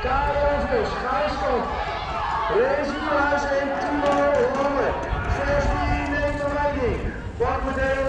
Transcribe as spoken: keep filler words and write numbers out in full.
Karel Vos, Gijs Kok, Rezi Kluis en Timo Holle. zestien neemt de leiding. Pak meteen